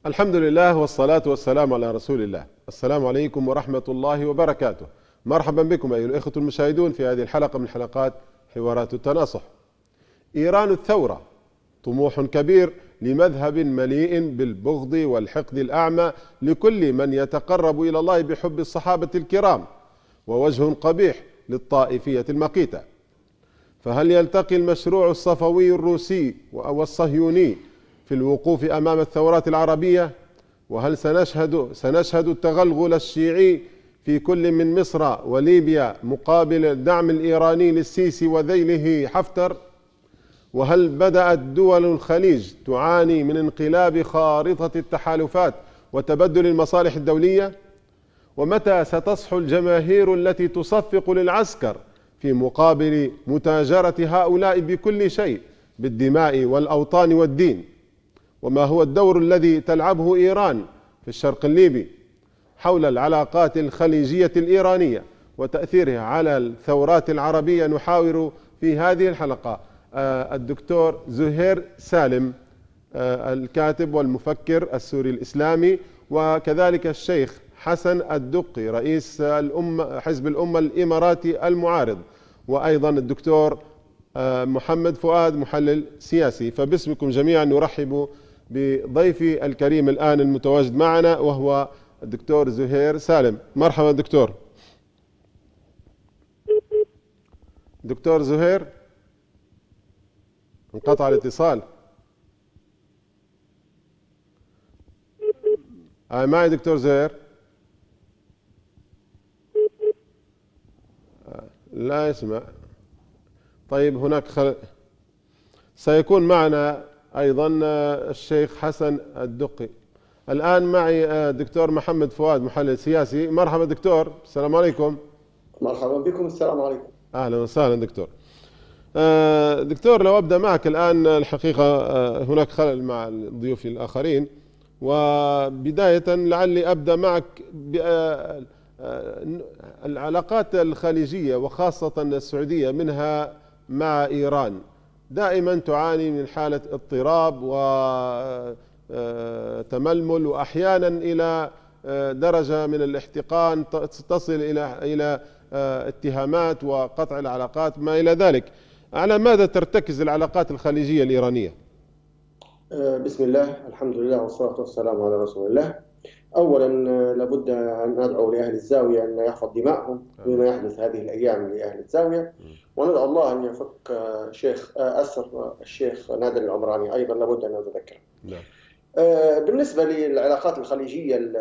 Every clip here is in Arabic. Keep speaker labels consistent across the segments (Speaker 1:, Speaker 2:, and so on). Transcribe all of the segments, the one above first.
Speaker 1: الحمد لله والصلاة والسلام على رسول الله. السلام عليكم ورحمة الله وبركاته. مرحبا بكم أيها الإخوة المشاهدون في هذه الحلقة من حلقات حوارات التناصح. إيران الثورة طموح كبير لمذهب مليء بالبغض والحقد الأعمى لكل من يتقرب إلى الله بحب الصحابة الكرام، ووجه قبيح للطائفية المقيتة. فهل يلتقي المشروع الصفوي الروسي والصهيوني في الوقوف أمام الثورات العربية؟ وهل سنشهد التغلغل الشيعي في كل من مصر وليبيا مقابل الدعم الإيراني للسيسي وذيله حفتر؟ وهل بدأت دول الخليج تعاني من انقلاب خارطة التحالفات وتبدل المصالح الدولية؟ ومتى ستصحو الجماهير التي تصفق للعسكر في مقابل متاجرة هؤلاء بكل شيء بالدماء والأوطان والدين؟ وما هو الدور الذي تلعبه إيران في الشرق الليبي حول العلاقات الخليجية الإيرانية وتأثيرها على الثورات العربية؟ نحاور في هذه الحلقة الدكتور زهير سالم الكاتب والمفكر السوري الإسلامي، وكذلك الشيخ حسن الدقي رئيس حزب الأمة الإماراتي المعارض، وأيضا الدكتور محمد فؤاد محلل سياسي. فباسمكم جميعا نرحب بضيفي الكريم الآن المتواجد معنا وهو الدكتور زهير سالم. مرحبا دكتور. دكتور زهير، انقطع الاتصال. معي دكتور زهير؟ لا يسمع. طيب هناك سيكون معنا أيضا الشيخ حسن الدقي. الآن معي دكتور محمد فؤاد محلل سياسي. مرحبا دكتور، السلام عليكم.
Speaker 2: مرحبا بكم، السلام عليكم.
Speaker 1: أهلا وسهلا دكتور. دكتور، لو أبدأ معك الآن، الحقيقة هناك خلل مع الضيوف الآخرين، وبداية لعلي أبدأ معك بالعلاقات الخليجية وخاصة السعودية منها مع إيران دائما تعاني من حالة اضطراب وتململ، وأحيانا إلى درجة من الاحتقان تصل إلى اتهامات وقطع العلاقات ما إلى ذلك. على ماذا ترتكز العلاقات الخليجية الإيرانية؟
Speaker 2: بسم الله، الحمد لله والصلاة والسلام على رسول الله. أولا لابد أن ندعو لأهل الزاوية أن يحفظ دماءهم بما يحدث هذه الأيام لأهل الزاوية، وندعو الله أن يفك أسر الشيخ نادر العمراني، أيضا لابد أن نتذكر. بالنسبة للعلاقات الخليجية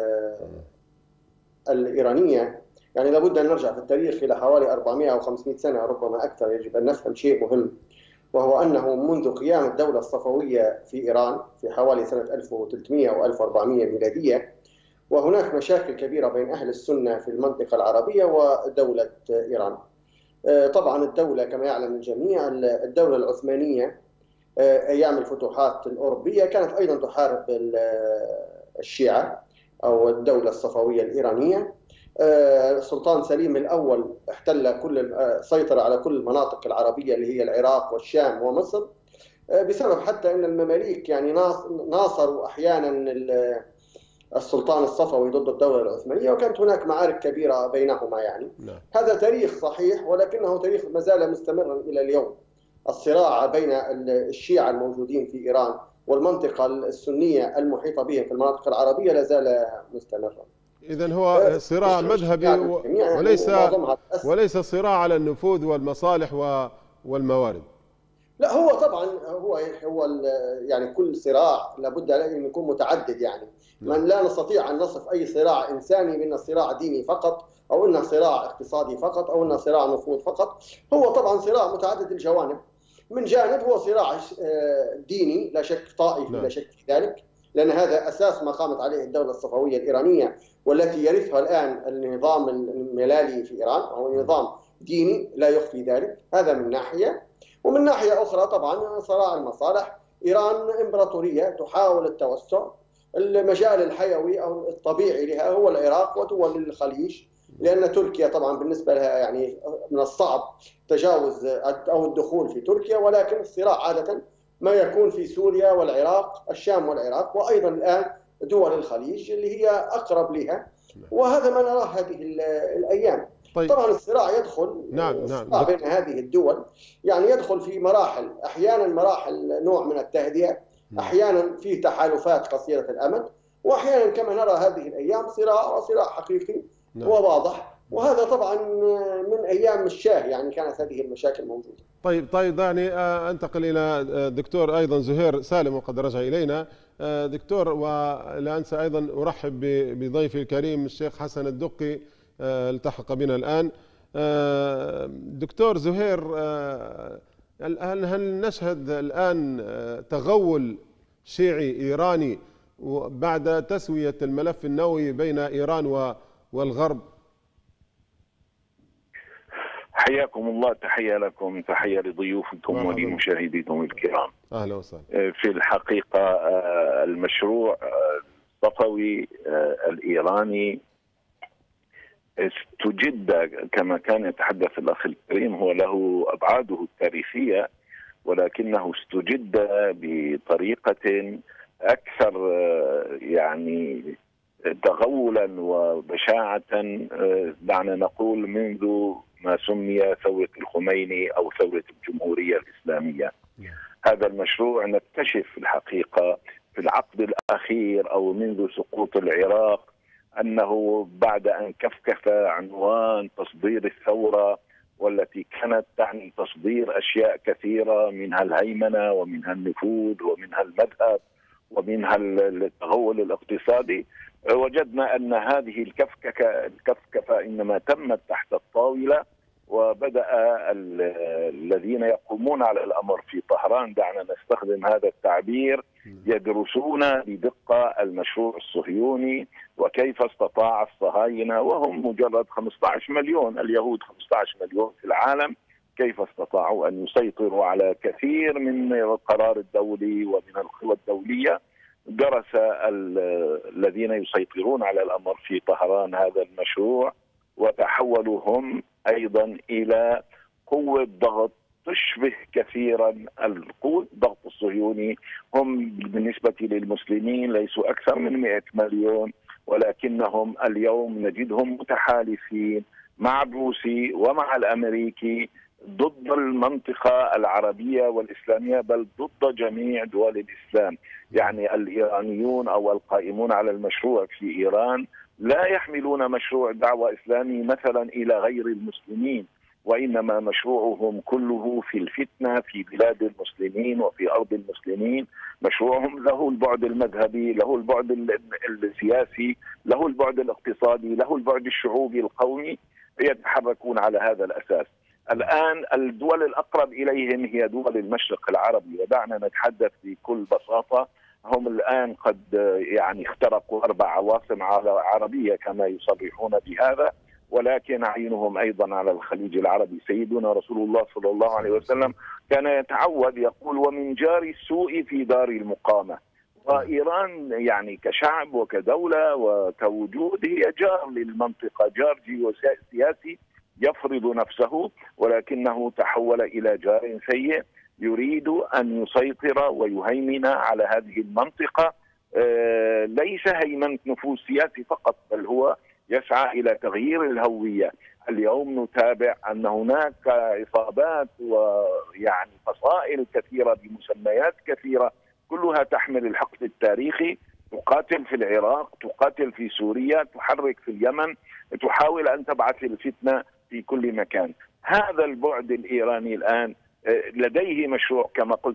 Speaker 2: الإيرانية، يعني لابد أن نرجع في التاريخ إلى حوالي 400 أو 500 سنة ربما أكثر. يجب أن نفهم شيء مهم، وهو أنه منذ قيام الدولة الصفوية في إيران في حوالي سنة 1300 أو 1400 ميلادية، وهناك مشاكل كبيرة بين أهل السنة في المنطقة العربية ودولة إيران. طبعا الدولة كما يعلم الجميع، الدولة العثمانية أيام الفتوحات الأوروبية كانت أيضا تحارب الشيعة أو الدولة الصفوية الإيرانية. السلطان سليم الأول سيطر على كل المناطق العربية اللي هي العراق والشام ومصر، بسبب حتى أن المماليك يعني ناصروا أحيانا السلطان الصفوي ضد الدولة العثمانية، وكانت هناك معارك كبيرة بينهما. يعني هذا تاريخ صحيح، ولكنه تاريخ ما زال مستمرا إلى اليوم. الصراع بين الشيعة الموجودين في إيران والمنطقة السنية المحيطة بهم في المناطق العربية لا زال مستمرا.
Speaker 1: إذن هو صراع مذهبي وليس صراع على النفوذ والمصالح والموارد.
Speaker 2: لا، هو طبعا هو يعني كل صراع لابد ان يكون متعدد. يعني من لا نستطيع ان نصف اي صراع انساني بانه صراع ديني فقط، او انه صراع اقتصادي فقط، او انه صراع نفوذ فقط. هو طبعا صراع متعدد الجوانب. من جانب هو صراع ديني لا شك، طائفي لا شك في ذلك، لان هذا اساس ما قامت عليه الدوله الصفويه الايرانيه، والتي يرثها الان النظام الملالي في ايران، او نظام ديني لا يخفي ذلك. هذا من ناحيه. ومن ناحية أخرى طبعا صراع المصالح. إيران إمبراطورية تحاول التوسع. المجال الحيوي أو الطبيعي لها هو العراق ودول الخليج، لأن تركيا طبعا بالنسبة لها يعني من الصعب تجاوز أو الدخول في تركيا، ولكن الصراع عادة ما يكون في سوريا والعراق، الشام والعراق، وأيضا الآن دول الخليج اللي هي أقرب لها، وهذا ما نراه هذه الأيام.
Speaker 1: طيب.
Speaker 2: طبعا الصراع يدخل،
Speaker 1: نعم
Speaker 2: الصراع بين هذه الدول يعني يدخل في مراحل، أحيانا مراحل نوع من التهدئة، أحيانا في تحالفات قصيرة الأمد، وأحيانا كما نرى هذه الأيام صراع حقيقي وواضح. وهذا طبعا من أيام الشاه يعني كانت هذه المشاكل موجودة.
Speaker 1: طيب دعني أنتقل إلى دكتور أيضا زهير سالم وقد رجع إلينا. دكتور، ولا أنسى أيضا أرحب بضيفي الكريم الشيخ حسن الدقي، التحق بنا الآن. دكتور زهير، هل نشهد الآن تغول شيعي إيراني بعد تسوية الملف النووي بين إيران والغرب؟
Speaker 3: حياكم الله، تحية لكم، تحية لضيوفكم ولمشاهديكم الكرام.
Speaker 1: أهلا وسهلا.
Speaker 3: في الحقيقة المشروع الصفوي الإيراني استجد كما كان يتحدث الأخ الكريم، هو له أبعاده التاريخية، ولكنه استجد بطريقة أكثر يعني تغولا وبشاعة، دعنا نقول منذ ما سمي ثورة الخميني أو ثورة الجمهورية الإسلامية. هذا المشروع نكتشف في الحقيقة في العقد الأخير أو منذ سقوط العراق أنه بعد أن كفكف عنوان تصدير الثورة، والتي كانت تعني تصدير أشياء كثيرة منها الهيمنة ومنها النفوذ ومنها المذهب ومنها التغول الاقتصادي، وجدنا أن هذه الكفكفة إنما تمت تحت الطاولة. وبدأ الذين يقومون على الأمر في طهران، دعنا نستخدم هذا التعبير، يدرسون بدقة المشروع الصهيوني وكيف استطاع الصهاينة، وهم مجرد 15 مليون، اليهود 15 مليون في العالم، كيف استطاعوا أن يسيطروا على كثير من القرار الدولي ومن القوى الدولية. درس الذين يسيطرون على الأمر في طهران هذا المشروع، وتحولوا هم أيضا إلى قوة ضغط تشبه كثيرا القوة الضغط الصهيوني. هم بالنسبة للمسلمين ليسوا أكثر من 100 مليون، ولكنهم اليوم نجدهم متحالفين مع الروسي ومع الأمريكي ضد المنطقة العربية والإسلامية، بل ضد جميع دول الإسلام. يعني الإيرانيون أو القائمون على المشروع في إيران لا يحملون مشروع دعوة إسلامي مثلا إلى غير المسلمين، وإنما مشروعهم كله في الفتنة في بلاد المسلمين وفي أرض المسلمين. مشروعهم له البعد المذهبي، له البعد السياسي، له البعد الاقتصادي، له البعد الشعوبي القومي، يتحركون على هذا الأساس. الآن الدول الأقرب إليهم هي دول المشرق العربي، ودعنا نتحدث بكل بساطة، هم الآن قد يعني اخترقوا 4 عواصم عربية كما يصرحون بهذا، ولكن عينهم أيضا على الخليج العربي. سيدنا رسول الله صلى الله عليه وسلم كان يتعود يقول: ومن جار السوء في دار المقامة. وإيران يعني كشعب وكدولة وكوجود هي جار للمنطقة، جار جيوسياسي يفرض نفسه، ولكنه تحول إلى جار سيء يريد أن يسيطر ويهيمن على هذه المنطقة. ليس هيمنة نفوذ سياسي فقط، بل هو يسعى إلى تغيير الهوية. اليوم نتابع أن هناك عصابات ويعني فصائل كثيرة بمسميات كثيرة كلها تحمل الحقد التاريخي، تقاتل في العراق، تقاتل في سوريا، تحرك في اليمن، تحاول أن تبعث الفتنة في كل مكان. هذا البعد الإيراني الآن لديه مشروع كما قلت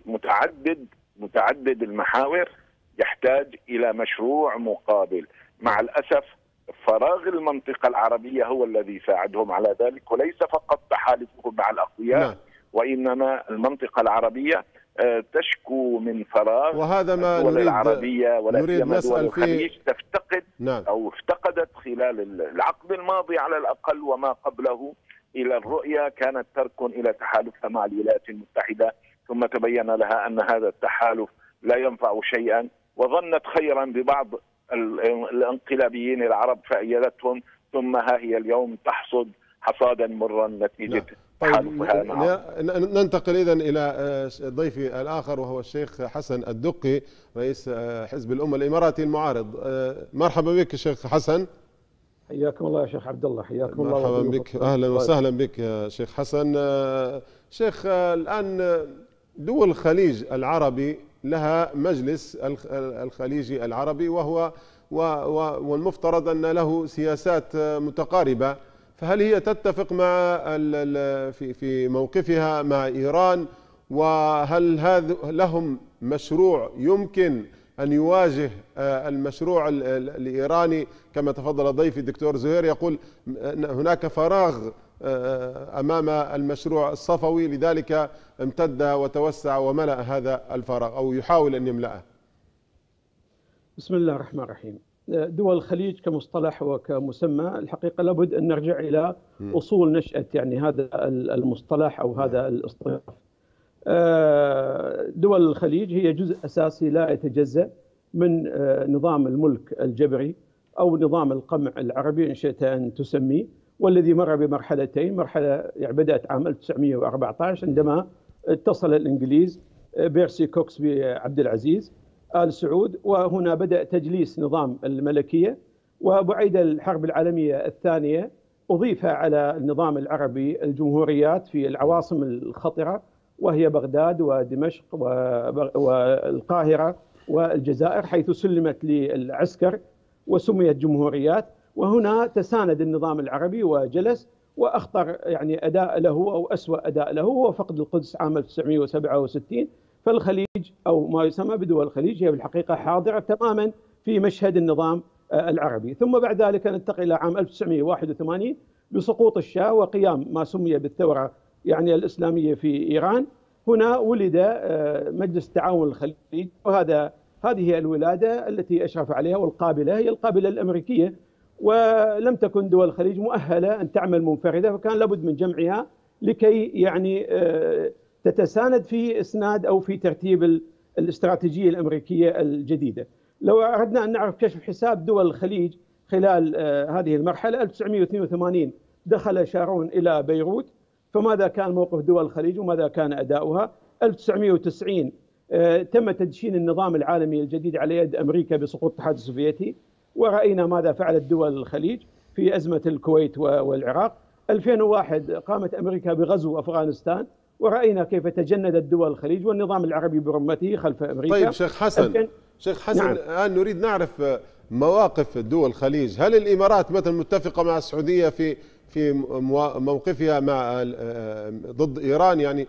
Speaker 3: متعدد المحاور، يحتاج إلى مشروع مقابل. مع الأسف فراغ المنطقة العربية هو الذي ساعدهم على ذلك، وليس فقط تحالفهم مع الأقوياء، وإنما المنطقة العربية تشكو من فراغ.
Speaker 1: وهذا ما
Speaker 3: الدول
Speaker 1: نريد
Speaker 3: العربية ولا سيما دول الخليج تفتقد أو افتقدت خلال العقد الماضي على الأقل وما قبله إلى الرؤية، كانت تركن إلى تحالفها مع الولايات المتحدة، ثم تبين لها أن هذا التحالف لا ينفع شيئا، وظنت خيرا ببعض الانقلابيين العرب فأيدتهم، ثم ها هي اليوم تحصد حصادا مرا نتيجة
Speaker 1: طيب ننتقل إذن إلى ضيفي الآخر وهو الشيخ حسن الدقي رئيس حزب الأمة الإماراتي المعارض. مرحبا بك شيخ حسن.
Speaker 4: حياكم الله يا شيخ عبد الله. حياكم الله.
Speaker 1: مرحبا بك، أهلا وسهلا بك يا شيخ حسن. شيخ، الآن دول الخليج العربي لها مجلس الخليجي العربي والمفترض أن له سياسات متقاربة، فهل هي تتفق مع في موقفها مع إيران؟ وهل هذا لهم مشروع يمكن أن يواجه المشروع الإيراني؟ كما تفضل ضيفي الدكتور زهير يقول هناك فراغ أمام المشروع الصفوي، لذلك امتد وتوسع وملأ هذا الفراغ أو يحاول أن يملأه.
Speaker 4: بسم الله الرحمن الرحيم. دول الخليج كمصطلح وكمسمى الحقيقة لابد أن نرجع إلى أصول نشأة يعني هذا المصطلح أو هذا الاصطلاح. دول الخليج هي جزء أساسي لا يتجزأ من نظام الملك الجبري أو نظام القمع العربي إن شئت أن تسميه، والذي مر بمرحلتين. مرحلة يعني بدأت عام 1914 عندما اتصل الإنجليز بيرسي كوكس بعبد العزيز آل سعود، وهنا بدأ تجليس نظام الملكية. وبعد الحرب العالمية الثانية أضيف على النظام العربي الجمهوريات في العواصم الخطرة، وهي بغداد ودمشق والقاهرة والجزائر، حيث سلمت للعسكر وسميت جمهوريات. وهنا تساند النظام العربي وجلس، وأخطر يعني أداء له أو أسوأ أداء له هو فقد القدس عام 1967. فالخليج أو ما يسمى بدول الخليج هي بالحقيقة حاضرة تماما في مشهد النظام العربي. ثم بعد ذلك ننتقل إلى عام 1981 بسقوط الشاه وقيام ما سمي بالثورة يعني الإسلامية في إيران. هنا ولد مجلس تعاون الخليج، هذه الولادة التي أشرف عليها والقابلة هي القابلة الأمريكية، ولم تكن دول الخليج مؤهلة أن تعمل منفردة، فكان لابد من جمعها لكي يعني تتساند في إسناد أو في ترتيب الاستراتيجية الأمريكية الجديدة. لو أردنا أن نعرف كشف حساب دول الخليج خلال هذه المرحلة، 1982 دخل شارون إلى بيروت، فماذا كان موقف دول الخليج وماذا كان أداؤها؟ 1990 تم تدشين النظام العالمي الجديد على يد أمريكا بسقوط الاتحاد السوفيتي، ورأينا ماذا فعلت دول الخليج في أزمة الكويت والعراق. 2001 قامت أمريكا بغزو أفغانستان، ورأينا كيف تجندت دول الخليج والنظام العربي برمته خلف أمريكا.
Speaker 1: طيب شيخ حسن، نعم. الآن نريد نعرف مواقف دول الخليج. هل الإمارات مثلا متفقة مع السعودية في موقفها مع ضد إيران؟ يعني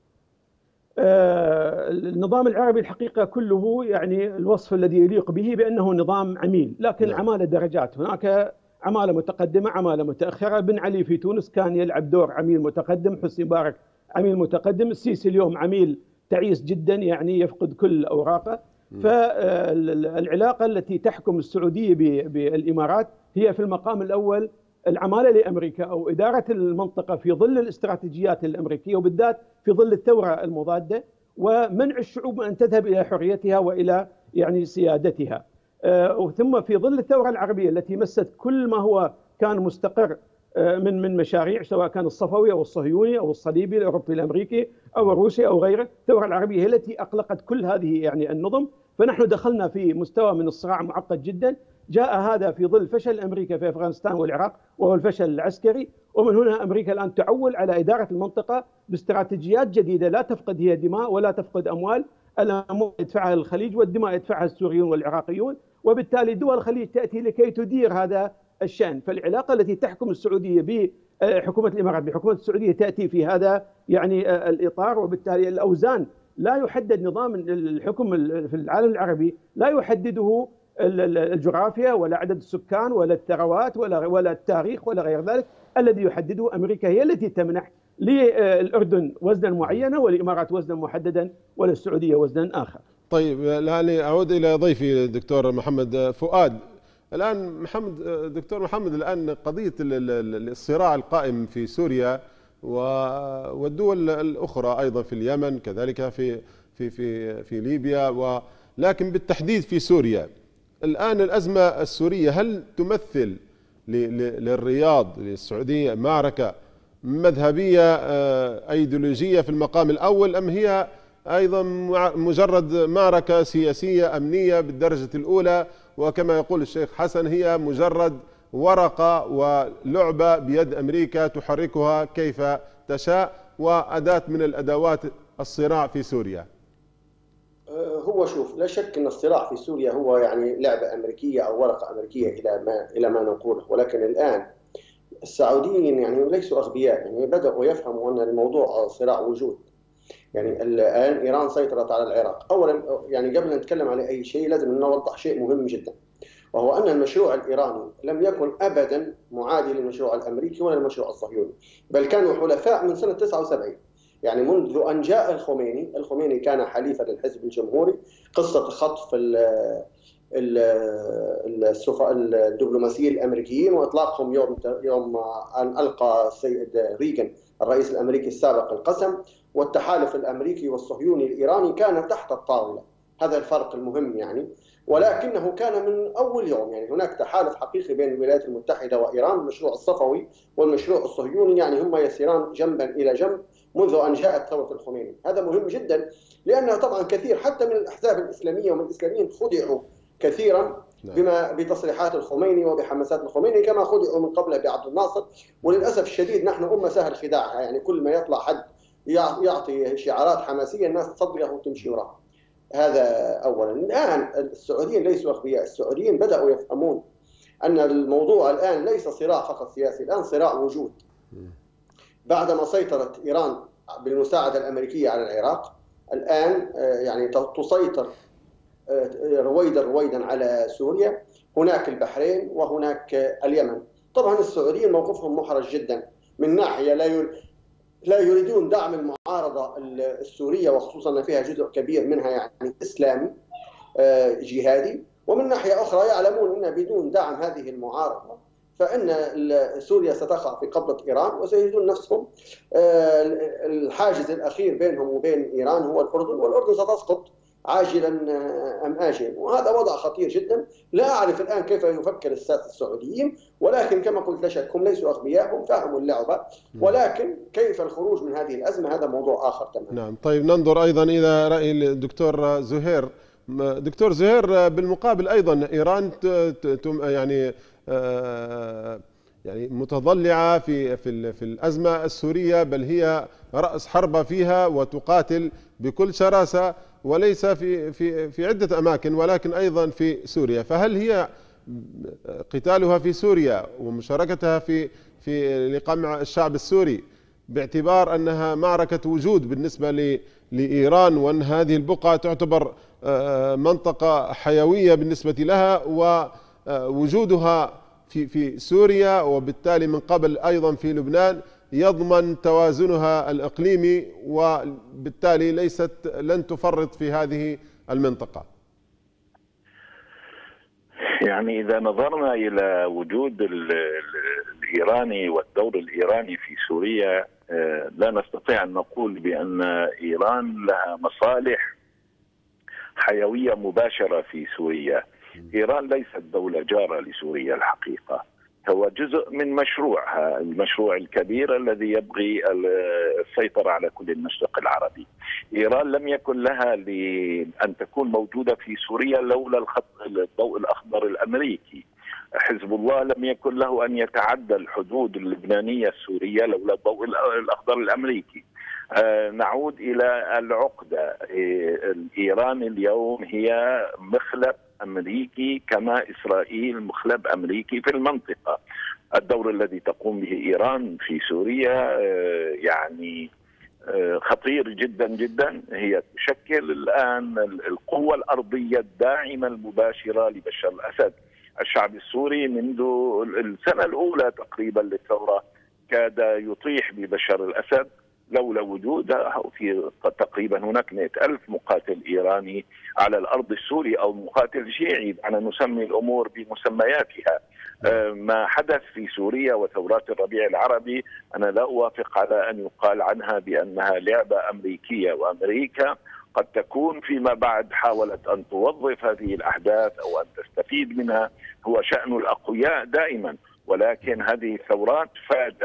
Speaker 4: النظام العربي الحقيقة كله يعني الوصف الذي يليق به بأنه نظام عميل، لكن
Speaker 1: نعم.
Speaker 4: عمالة درجات. هناك عمالة متقدمة، عمالة متأخرة. بن علي في تونس كان يلعب دور عميل متقدم، حسني مبارك عميل متقدم، السيسي اليوم عميل تعيس جدا يعني يفقد كل أوراقه. فالعلاقة التي تحكم السعودية بالإمارات هي في المقام الأول العمالة لأمريكا أو إدارة المنطقة في ظل الاستراتيجيات الأمريكية، وبالذات في ظل الثورة المضادة، ومنع الشعوب أن تذهب إلى حريتها وإلى يعني سيادتها. ثم في ظل الثورة العربية التي مست كل ما هو كان مستقر من مشاريع، سواء كان الصفوي أو الصهيوني أو الصليبي الأوروبي الأمريكي أو الروسي أو غيره. الثورة العربية هي التي أقلقت كل هذه يعني النظم، فنحن دخلنا في مستوى من الصراع معقد جدا. جاء هذا في ظل فشل أمريكا في أفغانستان والعراق وهو الفشل العسكري، ومن هنا أمريكا الآن تعول على إدارة المنطقة باستراتيجيات جديدة لا تفقد هي دماء ولا تفقد أموال. الأموال يدفعها الخليج والدماء يدفعها السوريون والعراقيون، وبالتالي دول الخليج تأتي لكي تدير هذا الشأن. فالعلاقة التي تحكم السعودية بحكومة الإمارات بحكومة السعودية تأتي في هذا يعني الإطار، وبالتالي الأوزان لا يحدد نظام الحكم في العالم العربي، لا يحدده الجغرافيا ولا عدد السكان ولا الثروات ولا التاريخ ولا غير ذلك. الذي يحدده أمريكا، هي التي تمنح للأردن وزنا معينا وللإمارات وزنا محددا وللسعودية وزنا آخر.
Speaker 1: طيب الآن أعود إلى ضيفي الدكتور محمد فؤاد. الآن دكتور محمد، الآن قضية الصراع القائم في سوريا والدول الأخرى أيضا في اليمن كذلك في ليبيا، ولكن بالتحديد في سوريا. الآن الأزمة السورية هل تمثل للرياض للسعودية معركة مذهبية أيديولوجية في المقام الأول، أم هي أيضا مجرد معركة سياسية أمنية بالدرجة الأولى، وكما يقول الشيخ حسن هي مجرد ورقة ولعبة بيد أمريكا تحركها كيف تشاء وأداة من الأدوات الصراع في سوريا؟
Speaker 2: هو شوف، لا شك أن الصراع في سوريا هو يعني لعبة أمريكية أو ورقة أمريكية إلى ما نقوله، ولكن الآن السعوديين يعني ليسوا أغبياء، يعني بدأوا يفهموا أن الموضوع صراع وجود. يعني الآن إيران سيطرت على العراق. أولا يعني قبل أن نتكلم على أي شيء لازم نوضح شيء مهم جدا، وهو أن المشروع الإيراني لم يكن أبدا معادي للمشروع الأمريكي ولا المشروع الصهيوني، بل كانوا حلفاء من سنة 79. يعني منذ أن جاء الخميني كان حليفا للحزب الجمهوري. قصة خطف الدبلوماسيين الأمريكيين وإطلاقهم يوم أن ألقى السيد ريغان الرئيس الأمريكي السابق القسم، والتحالف الأمريكي والصهيوني الإيراني كان تحت الطاولة. هذا الفرق المهم يعني. ولكنه كان من أول يوم يعني هناك تحالف حقيقي بين الولايات المتحدة وإيران، المشروع الصفوي والمشروع الصهيوني، يعني هم يسيران جنبا إلى جنب منذ أن جاءت ثورة الخميني. هذا مهم جدا، لأنه طبعا كثير حتى من الأحزاب الإسلامية ومن الإسلاميين خدعوا كثيرا بتصريحات الخميني وبحماسات الخميني، كما خدعوا من قبله بعبد الناصر. وللأسف الشديد نحن أمة سهل خداعها، يعني كل ما يطلع حد يعطي شعارات حماسية الناس تصدقه وتمشي وراه. هذا أولا. الآن السعوديين ليسوا أغبياء، السعوديين بدأوا يفهمون أن الموضوع الآن ليس صراع فقط سياسي، الآن صراع وجود. بعدما سيطرت إيران بالمساعدة الأمريكية على العراق، الآن يعني تسيطر رويدا على سوريا، هناك البحرين وهناك اليمن. طبعا السعوديين موقفهم محرج جدا، من ناحية لا يريدون دعم المعارضة السورية، وخصوصا أن فيها جزء كبير منها يعني إسلامي جهادي، ومن ناحية أخرى يعلمون أن بدون دعم هذه المعارضة فإن سوريا ستقع في قبضة إيران، وسيجدون نفسهم الحاجز الأخير بينهم وبين إيران هو الأردن، والأردن ستسقط عاجلا أم آجلا. وهذا وضع خطير جدا. لا أعرف الآن كيف يفكر الساسة السعوديين، ولكن كما قلت لا شك هم ليسوا أغبياء، هم فهموا اللعبة، ولكن كيف الخروج من هذه الأزمة هذا موضوع آخر تماما.
Speaker 1: نعم. طيب ننظر أيضا إلى رأي الدكتور زهير. دكتور زهير، بالمقابل أيضا إيران يعني متضلعة في الأزمة السورية، بل هي رأس حربة فيها وتقاتل بكل شراسة، وليس في عدة أماكن ولكن أيضا في سوريا. فهل هي قتالها في سوريا ومشاركتها في لقمع الشعب السوري باعتبار أنها معركة وجود بالنسبة لإيران، وأن هذه البقعة تعتبر منطقة حيوية بالنسبة لها، ووجودها في سوريا وبالتالي من قبل أيضا في لبنان يضمن توازنها الإقليمي، وبالتالي لن تفرط في هذه المنطقة؟
Speaker 3: يعني إذا نظرنا إلى وجود الإيراني والدور الإيراني في سوريا، لا نستطيع أن نقول بأن إيران لها مصالح حيوية مباشرة في سوريا. إيران ليست دولة جارة لسوريا الحقيقة، هو جزء من مشروعها، المشروع الكبير الذي يبغي السيطرة على كل المشرق العربي. إيران لم يكن لها أن تكون موجودة في سوريا لولا الضوء الأخضر الأمريكي. حزب الله لم يكن له أن يتعدى الحدود اللبنانية السورية لولا الضوء الأخضر الأمريكي. نعود إلى العقدة. إيران اليوم هي مخلب أمريكي، كما إسرائيل مخلب أمريكي في المنطقة. الدور الذي تقوم به إيران في سوريا يعني خطير جدا جدا. هي تشكل الآن القوة الأرضية الداعمة المباشرة لبشار الأسد. الشعب السوري منذ السنة الأولى تقريبا للثورة كاد يطيح ببشار الأسد لولا وجوده. في تقريبا هناك 100,000 مقاتل إيراني على الأرض السوري أو مقاتل شيعي، أنا نسمي الأمور بمسمياتها. ما حدث في سوريا وثورات الربيع العربي أنا لا أوافق على أن يقال عنها بأنها لعبة أمريكية، وأمريكا قد تكون فيما بعد حاولت أن توظف هذه الأحداث أو أن تستفيد منها، هو شأن الأقوياء دائما. ولكن هذه الثورات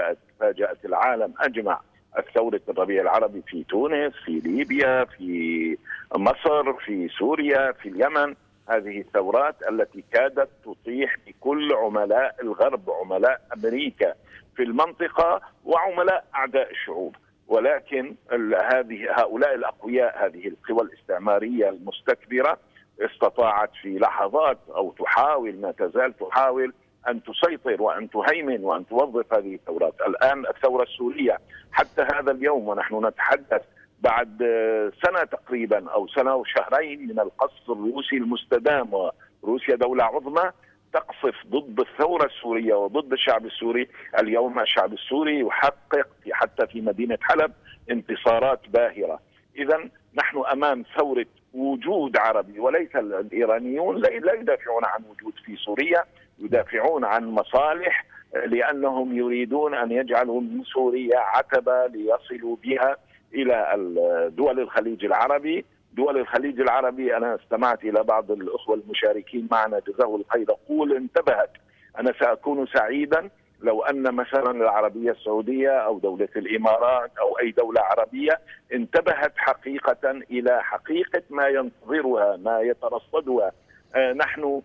Speaker 3: فاجأت العالم أجمع. ثورة الربيع العربي في تونس، في ليبيا، في مصر، في سوريا، في اليمن، هذه الثورات التي كادت تطيح بكل عملاء الغرب، عملاء أمريكا في المنطقة وعملاء أعداء الشعوب. ولكن هؤلاء الأقوياء، هذه القوى الاستعمارية المستكبرة، استطاعت في لحظات أو تحاول، ما تزال تحاول أن تسيطر وأن تهيمن وأن توظف هذه الثورات. الآن الثورة السورية حتى هذا اليوم ونحن نتحدث بعد سنة تقريبا أو سنة وشهرين من القصف الروسي المستدام، وروسيا دولة عظمى تقصف ضد الثورة السورية وضد الشعب السوري. اليوم الشعب السوري يحقق حتى في مدينة حلب انتصارات باهرة. إذا نحن أمام ثورة وجود عربي، وليس الإيرانيون لا يدافعون عن وجود في سوريا، يدافعون عن مصالح، لأنهم يريدون أن يجعلوا من سوريا عتبة ليصلوا بها إلى دول الخليج العربي. دول الخليج العربي، أنا استمعت إلى بعض الأخوة المشاركين معنا جزاه الخير، يقول انتبهت، أنا سأكون سعيدا لو أن مثلا العربية السعودية أو دولة الإمارات أو أي دولة عربية انتبهت حقيقة إلى حقيقة ما ينتظرها، ما يترصدها. نحن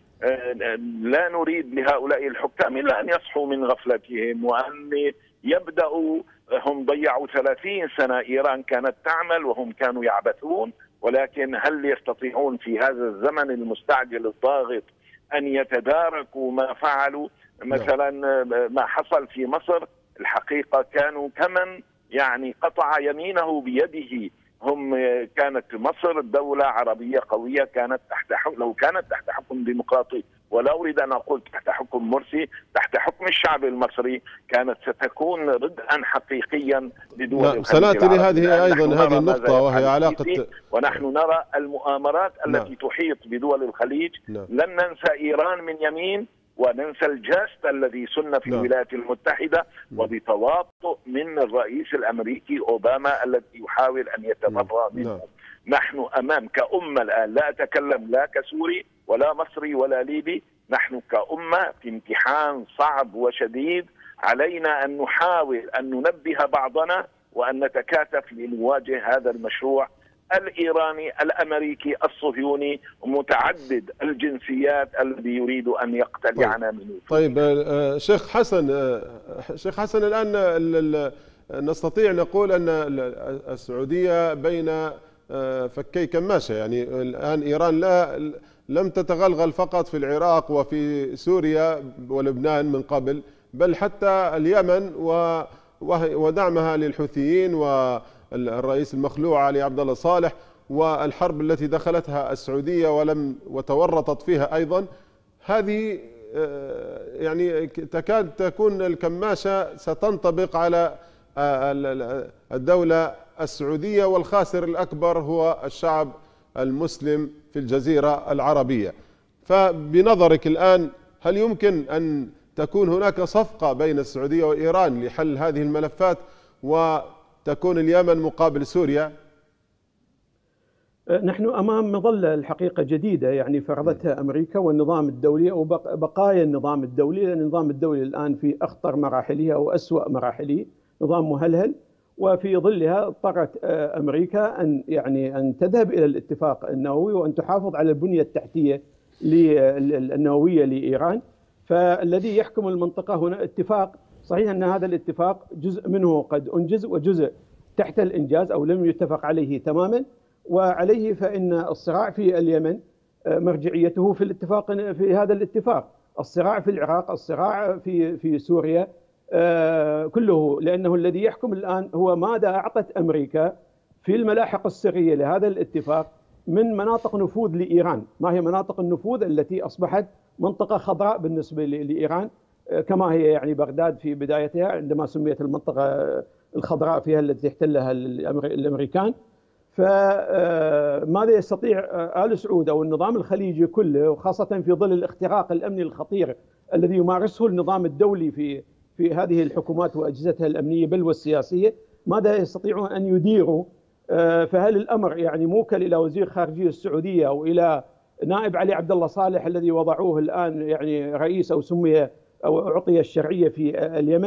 Speaker 3: لا نريد لهؤلاء الحكام إلا أن يصحوا من غفلتهم وأن يبدأوا. هم ضيعوا 30 سنة، إيران كانت تعمل وهم كانوا يعبثون، ولكن هل يستطيعون في هذا الزمن المستعجل الضاغط أن يتداركوا ما فعلوا؟ مثلا ما حصل في مصر الحقيقة كانوا كمن يعني قطع يمينه بيده. هم كانت مصر دولة عربية قوية، كانت لو كانت تحت حكم ديمقراطي، ولا أريد أن أقول تحت حكم مرسي، تحت حكم الشعب المصري، كانت ستكون ردءا حقيقيا لدول الخليج.
Speaker 1: سنأتي لهذه أيضا هذه النقطة، وهي علاقة،
Speaker 3: ونحن نرى المؤامرات التي تحيط بدول الخليج. لن ننسى إيران من يمين وننسى الجاست الذي سن في الولايات المتحدة، وبتواطؤ من الرئيس الأمريكي أوباما الذي يحاول أن يتبرأ منه. نحن أمام كأمة الآن، لا أتكلم لا كسوري ولا مصري ولا ليبي، نحن كأمة في امتحان صعب وشديد. علينا أن نحاول أن ننبه بعضنا وأن نتكاتف لنواجه هذا المشروع الإيراني الأمريكي الصهيوني متعدد الجنسيات الذي يريد أن يقتلعنا منه.
Speaker 1: طيب شيخ حسن، الآن نستطيع نقول أن السعودية بين فكي كماشة. يعني الآن إيران لم تتغلغل فقط في العراق وفي سوريا ولبنان من قبل، بل حتى اليمن ودعمها للحوثيين والرئيس المخلوع علي عبد الله صالح، والحرب التي دخلتها السعودية وتورطت فيها أيضا. هذه يعني تكاد تكون الكماشة ستنطبق على الدولة السعودية، والخاسر الأكبر هو الشعب المسلم في الجزيرة العربية. فبنظرك الآن، هل يمكن أن تكون هناك صفقة بين السعودية وإيران لحل هذه الملفات وتكون اليمن مقابل سوريا؟
Speaker 4: نحن أمام مظلة الحقيقة جديدة يعني فرضتها أمريكا والنظام الدولي أو بقايا النظام الدولي، لأن النظام الدولي الآن في أخطر مراحله أو أسوأ مراحله، نظام مهلهل. وفي ظلها اضطرت أمريكا أن تذهب إلى الاتفاق النووي وأن تحافظ على البنية التحتية النووية لإيران. فالذي يحكم المنطقة هنا اتفاق، صحيح أن هذا الاتفاق جزء منه قد أنجز وجزء تحت الإنجاز أو لم يتفق عليه تماما. وعليه فإن الصراع في اليمن مرجعيته في الاتفاق، في هذا الاتفاق، الصراع في العراق، الصراع في سوريا، كله، لأنه الذي يحكم الآن هو ماذا أعطت أمريكا في الملاحق السرية لهذا الاتفاق من مناطق نفوذ لإيران. ما هي مناطق النفوذ التي أصبحت منطقة خضراء بالنسبة لإيران، كما هي يعني بغداد في بدايتها عندما سميت المنطقة الخضراء فيها التي احتلها الأمريكان. فماذا يستطيع آل سعود أو النظام الخليجي كله، وخاصة في ظل الاختراق الأمني الخطير الذي يمارسه النظام الدولي في هذه الحكومات وأجهزتها الأمنية بل والسياسية، ماذا يستطيعون أن يديروا؟ فهل الأمر يعني موكل إلى وزير خارجية السعودية أو إلى نائب علي عبد الله صالح الذي وضعوه الآن يعني رئيس أو سمي أو أعطي الشرعية في اليمن؟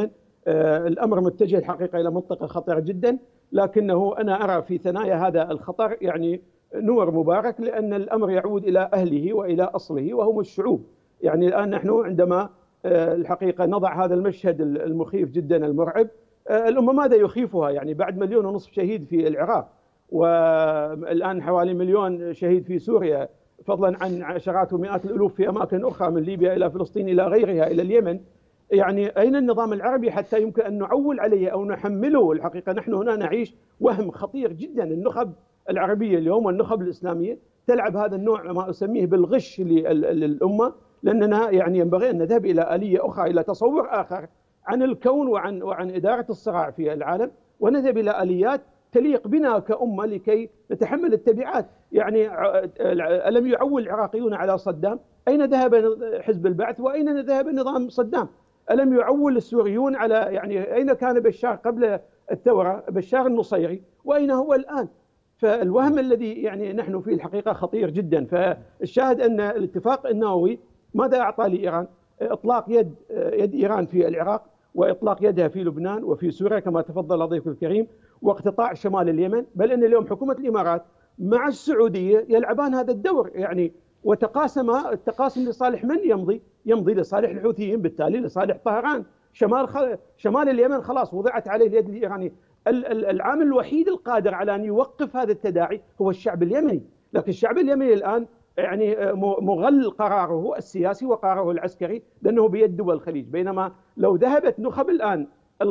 Speaker 4: الأمر متجه الحقيقة إلى منطقة خطيرة جدا، لكنه أنا أرى في ثنايا هذا الخطر يعني نور مبارك، لأن الأمر يعود إلى أهله وإلى أصله وهم الشعوب. يعني الآن نحن عندما الحقيقة نضع هذا المشهد المخيف جدا المرعب، الأمة ماذا يخيفها؟ يعني بعد 1.5 مليون شهيد في العراق، والآن حوالي 1 مليون شهيد في سوريا، فضلا عن عشرات ومئات الألوف في أماكن أخرى من ليبيا إلى فلسطين إلى غيرها إلى اليمن. يعني أين النظام العربي حتى يمكن أن نعول عليه أو نحمله؟ الحقيقة نحن هنا نعيش وهم خطير جدا. النخب العربية اليوم والنخب الإسلامية تلعب هذا النوع ما أسميه بالغش للأمة، لأننا يعني ينبغي أن نذهب إلى آلية أخرى، إلى تصور آخر عن الكون وعن إدارة الصراع في العالم، ونذهب إلى آليات تليق بنا كأمة لكي نتحمل التبعات. يعني ألم يعول العراقيون على صدام؟ أين ذهب حزب البعث وأين ذهب نظام صدام؟ ألم يعول السوريون على يعني أين كان بشار قبل الثورة؟ بشار النصيري، وأين هو الآن؟ فالوهم الذي يعني نحن فيه الحقيقة خطير جدا. فالشاهد أن الاتفاق النووي ماذا أعطى لإيران؟ إطلاق يد إيران في العراق، وإطلاق يدها في لبنان وفي سوريا كما تفضل ضيفك الكريم، واقتطاع شمال اليمن. بل أن اليوم حكومة الإمارات مع السعودية يلعبان هذا الدور يعني، التقاسم لصالح من يمضي لصالح الحوثيين، بالتالي لصالح طهران. شمال اليمن خلاص وضعت عليه اليد الإيرانية. العامل الوحيد القادر على أن يوقف هذا التداعي هو الشعب اليمني، لكن الشعب اليمني الآن يعني مغل قراره السياسي وقراره العسكري لأنه بيد دول الخليج. بينما لو ذهبت نخب الآن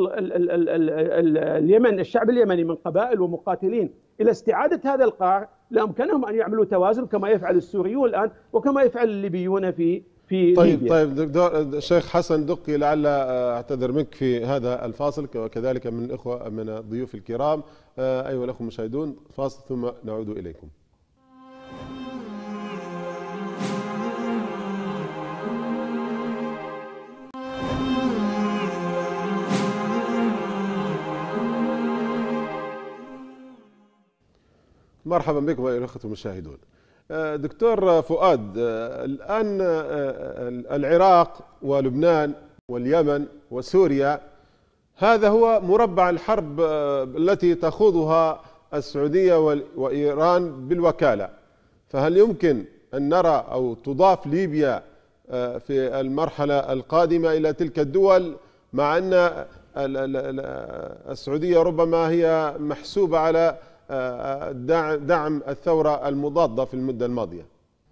Speaker 4: اليمن، الشعب اليمني من قبائل ومقاتلين إلى استعادة هذا القرار، لأمكنهم أن يعملوا توازن كما يفعل السوريون الآن وكما يفعل الليبيون في ليبيا.
Speaker 1: طيب دكتور الشيخ حسن دقي، لعل أعتذر منك في هذا الفاصل وكذلك من الإخوة من الضيوف الكرام. أيها الأخوة المشاهدون، فاصل ثم نعود إليكم. مرحبا بكم أيها الأخوة المشاهدون. دكتور فؤاد، الآن العراق ولبنان واليمن وسوريا هذا هو مربع الحرب التي تخوضها السعودية وإيران بالوكالة، فهل يمكن أن نرى أو تضاف ليبيا في المرحلة القادمة إلى تلك الدول، مع أن السعودية ربما هي محسوبة على دعم الثورة المضادة في المدة الماضية؟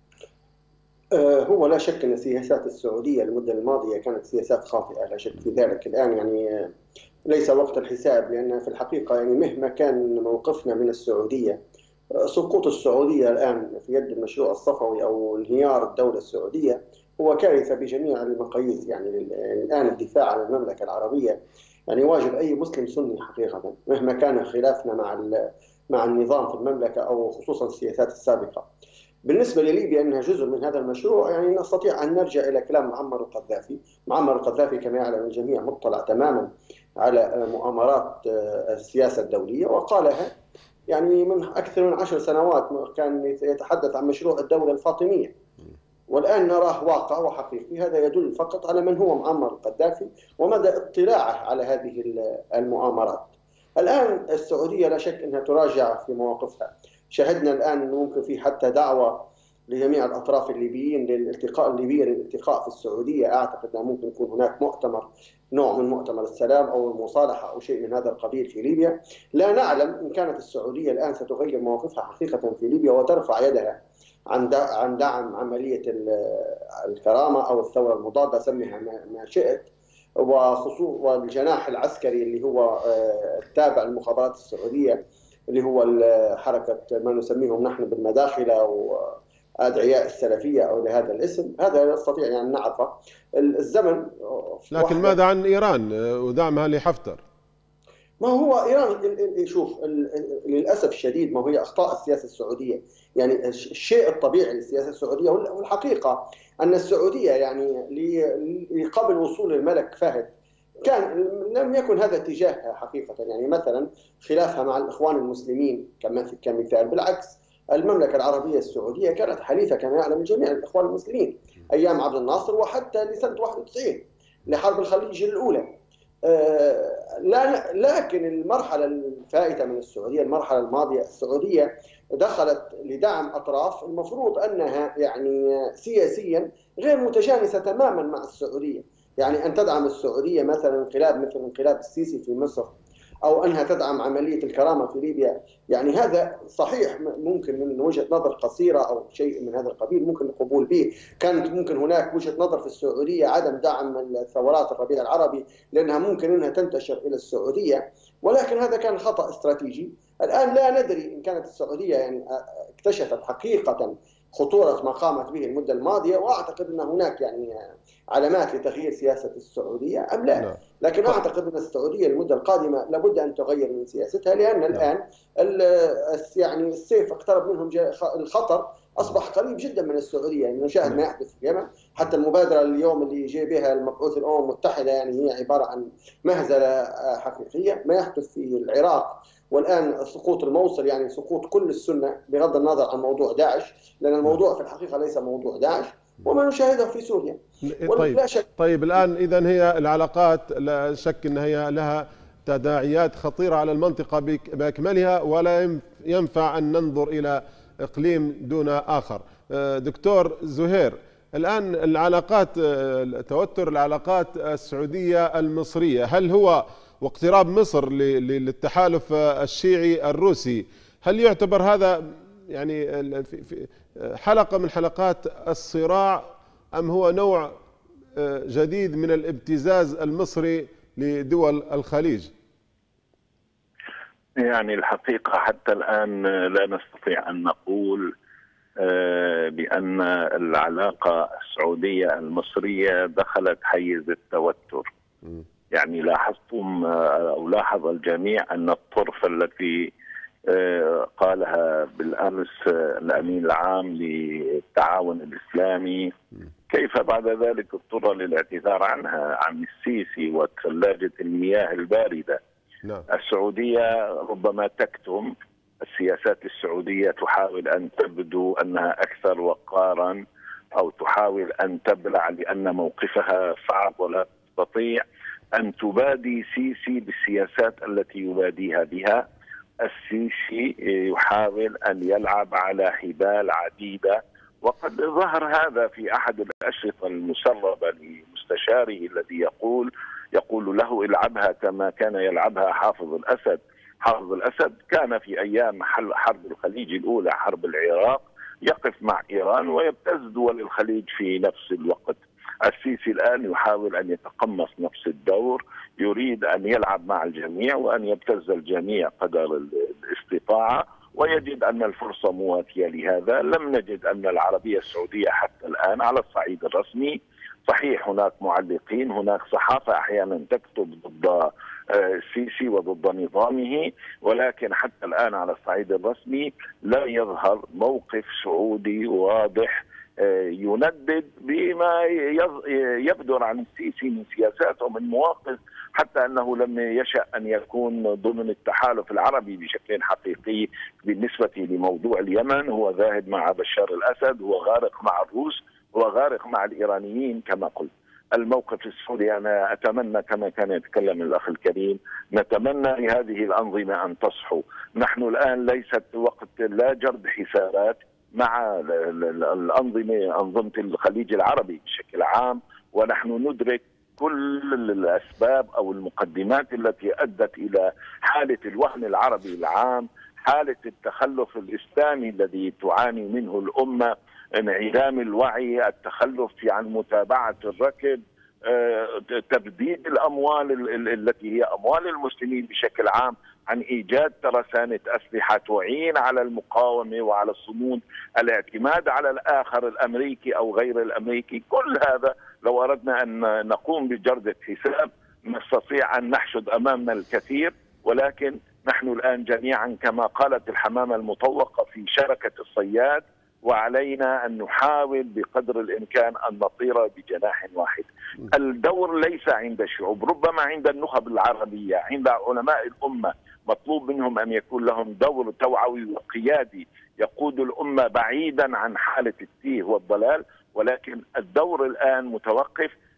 Speaker 2: هو لا شك أن سياسات السعودية المدة الماضية كانت سياسات خاطئة، لا شك في ذلك. الآن يعني ليس وقت الحساب، لأن في الحقيقة يعني مهما كان موقفنا من السعودية، سقوط السعودية الآن في يد المشروع الصفوي أو انهيار الدولة السعودية هو كارثة بجميع المقاييس. يعني الآن الدفاع عن المملكة العربية يعني واجب أي مسلم سني حقيقة، مهما كان خلافنا مع النظام في المملكة أو خصوصا السياسات السابقة. بالنسبة لليبيا أنها جزء من هذا المشروع، يعني نستطيع أن نرجع إلى كلام معمر القذافي. معمر القذافي كما يعلم الجميع مطلع تماما على مؤامرات السياسة الدولية، وقالها يعني من أكثر من 10 سنوات كان يتحدث عن مشروع الدولة الفاطمية، والآن نراه واقع وحقيقي. هذا يدل فقط على من هو معمر القذافي ومدى اطلاعه على هذه المؤامرات. الآن السعودية لا شك أنها تراجع في مواقفها. شاهدنا الآن ممكن في حتى دعوة لجميع الأطراف الليبيين للالتقاء الليبي للالتقاء في السعودية. أعتقد أنه ممكن يكون هناك مؤتمر، نوع من مؤتمر السلام أو المصالحة أو شيء من هذا القبيل في ليبيا. لا نعلم إن كانت السعودية الآن ستغير مواقفها حقيقة في ليبيا وترفع يدها عن دعم عملية الكرامة أو الثورة المضادة، سميها ما شئت، والجناح العسكري اللي هو التابع للمخابرات السعودية اللي هو حركة ما نسميهم نحن بالمداخلة أو أدعياء السلفية أو لهذا الاسم. هذا نستطيع يعني نعرفه الزمن.
Speaker 1: لكن ماذا عن إيران ودعمها لحفتر؟
Speaker 2: ما هو إيران شوف للأسف الشديد ما هي أخطاء السياسة السعودية. يعني الشيء الطبيعي للسياسة السعودية والحقيقة أن السعودية يعني قبل وصول الملك فهد لم يكن هذا اتجاهها حقيقة. يعني مثلا خلافها مع الإخوان المسلمين كمثال، بالعكس المملكة العربية السعودية كانت حليفة كما يعلم الجميع الإخوان المسلمين أيام عبد الناصر وحتى لسنة 91 لحرب الخليج الأولى. لكن المرحلة الفائتة من السعودية، المرحلة الماضية، السعودية دخلت لدعم أطراف المفروض أنها يعني سياسيا غير متجانسة تماما مع السعودية. يعني أن تدعم السعودية مثلا انقلاب مثل انقلاب السيسي في مصر، أو أنها تدعم عملية الكرامة في ليبيا، يعني هذا صحيح ممكن من وجهة نظر قصيرة أو شيء من هذا القبيل ممكن القبول به. كانت ممكن هناك وجهة نظر في السعودية عدم دعم الثورات الربيع العربي لأنها ممكن أنها تنتشر إلى السعودية، ولكن هذا كان خطأ استراتيجي. الآن لا ندري إن كانت السعودية يعني اكتشفت حقيقة خطورة ما قامت به المدة الماضية، وأعتقد أن هناك يعني علامات لتغيير سياسة السعودية أم لا. لكن أعتقد أن السعودية المدة القادمة لابد أن تغير من سياستها، لأن الآن يعني السيف اقترب منهم، الخطر أصبح قريب جدا من السعودية. يعني نشاهد ما يحدث في اليمن، حتى المبادرة اليوم اللي جاء بها المبعوث الأمم المتحدة يعني هي عبارة عن مهزلة حقيقية. ما يحدث في العراق والآن سقوط الموصل، يعني سقوط كل السنة بغض النظر عن موضوع داعش، لأن الموضوع في الحقيقة ليس موضوع داعش، وما نشاهده في سوريا.
Speaker 1: طيب الآن إذن هي العلاقات لا شك أن هي لها تداعيات خطيرة على المنطقة بأكملها، ولا ينفع أن ننظر إلى إقليم دون آخر. دكتور زهير، الآن العلاقات، توتر العلاقات السعودية المصرية، هل هو واقتراب مصر للتحالف الشيعي الروسي، هل يعتبر هذا يعني حلقة من حلقات الصراع، أم هو نوع جديد من الابتزاز المصري لدول الخليج؟
Speaker 3: يعني الحقيقة حتى الآن لا نستطيع أن نقول بأن العلاقة السعودية المصرية دخلت حيز التوتر. يعني لاحظتم أو لاحظ الجميع أن الطرف التي قالها بالأمس الأمين العام للتعاون الإسلامي كيف بعد ذلك اضطر للاعتذار عنها، عن السيسي وثلاجة المياه الباردة. السعودية ربما تكتم، السياسات السعودية تحاول أن تبدو أنها أكثر وقارا، أو تحاول أن تبلع لأن موقفها صعب ولا تستطيع أن تبادي سيسي بالسياسات التي يباديها بها. السيسي يحاول أن يلعب على حبال عديدة، وقد ظهر هذا في أحد الأشرطة المسربة لمستشاره الذي يقول له العبها كما كان يلعبها حافظ الأسد. حافظ الأسد كان في أيام حرب الخليج الأولى، حرب العراق، يقف مع إيران ويبتز دول الخليج في نفس الوقت. السيسي الآن يحاول أن يتقمص نفس الدور، يريد أن يلعب مع الجميع وأن يبتز الجميع قدر الاستطاعة، ويجد أن الفرصة مواتية لهذا. لم نجد أن العربية السعودية حتى الآن على الصعيد الرسمي، صحيح هناك معلقين، هناك صحافة أحيانا تكتب ضد السيسي وضد نظامه، ولكن حتى الآن على الصعيد الرسمي لا يظهر موقف سعودي واضح يندد بما يبدر عن السيسي من سياسات ومن مواقف، حتى أنه لم يشأ أن يكون ضمن التحالف العربي بشكل حقيقي بالنسبة لموضوع اليمن. هو ذاهب مع بشار الأسد، هو غارق مع الروس، هو غارق مع الإيرانيين كما قلت. الموقف السوري أنا أتمنى كما كان يتكلم الأخ الكريم، نتمنى لهذه الأنظمة أن تصحو. نحن الآن ليست وقت لا جرد حسابات مع أنظمة الخليج العربي بشكل عام، ونحن ندرك كل الأسباب أو المقدمات التي أدت إلى حالة الوهن العربي العام، حالة التخلف الإسلامي الذي تعاني منه الأمة، انعدام الوعي، التخلف عن متابعة الركب، تبديد الأموال التي هي أموال المسلمين بشكل عام، عن إيجاد ترسانة أسلحة تعين على المقاومة وعلى الصمود، الاعتماد على الآخر الأمريكي أو غير الأمريكي. كل هذا لو أردنا أن نقوم بجردة حساب نستطيع أن نحشد أمامنا الكثير، ولكن نحن الآن جميعا كما قالت الحمامة المطوقة في شركة الصياد، وعلينا أن نحاول بقدر الإمكان أن نطير بجناح واحد. الدور ليس عند الشعوب، ربما عند النخب العربية، عند علماء الأمة، مطلوب منهم أن يكون لهم دور توعوي وقيادي يقود الأمة بعيدا عن حالة التيه والضلال. ولكن الدور الآن متوقف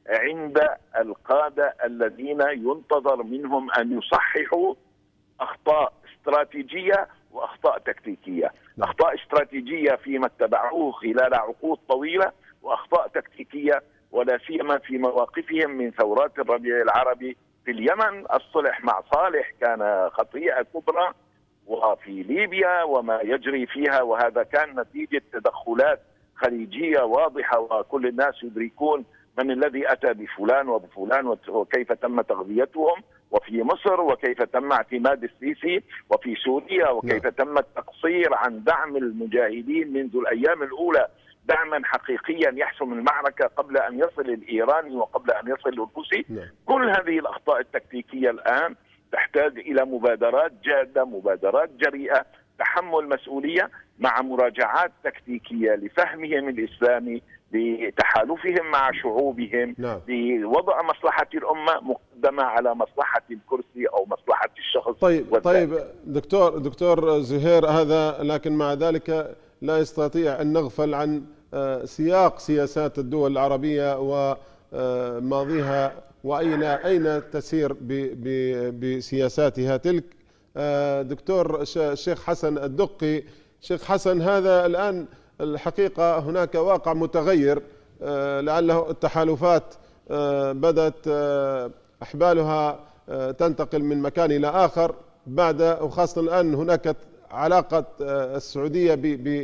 Speaker 3: عند القادة الذين ينتظر منهم أن يصححوا أخطاء استراتيجية وأخطاء تكتيكية. أخطاء استراتيجية فيما اتبعوه خلال عقود طويلة، وأخطاء تكتيكية ولا سيما في مواقفهم من ثورات الربيع العربي في اليمن. الصلح مع صالح كان خطيئة كبرى، وفي ليبيا وما يجري فيها، وهذا كان نتيجة تدخلات خليجية واضحة، وكل الناس يدركون من الذي أتى بفلان وبفلان وكيف تم تغذيتهم، وفي مصر وكيف تم اعتماد السيسي، وفي سوريا وكيف تم التقصير عن دعم المجاهدين منذ الأيام الأولى دعما حقيقيا يحسم المعركة قبل أن يصل الإيراني وقبل أن يصل الروسي. كل هذه الأخطاء التكتيكية الآن تحتاج إلى مبادرات جادة، مبادرات جريئة، تحمل مسؤولية مع مراجعات تكتيكية لفهمهم الإسلامي، لتحالفهم مع شعوبهم، لوضع مصلحة الأمة مقدمة على مصلحة الكرسي أو مصلحة الشخص.
Speaker 1: طيب دكتور زهير، هذا لكن مع ذلك لا يستطيع أن نغفل عن سياق سياسات الدول العربية وماضيها وأين تسير بسياساتها تلك. دكتور الشيخ حسن الدقي، شيخ حسن، هذا الآن الحقيقة هناك واقع متغير، لعله التحالفات بدأت أحبالها تنتقل من مكان إلى آخر بعد، وخاصة الآن هناك علاقة السعودية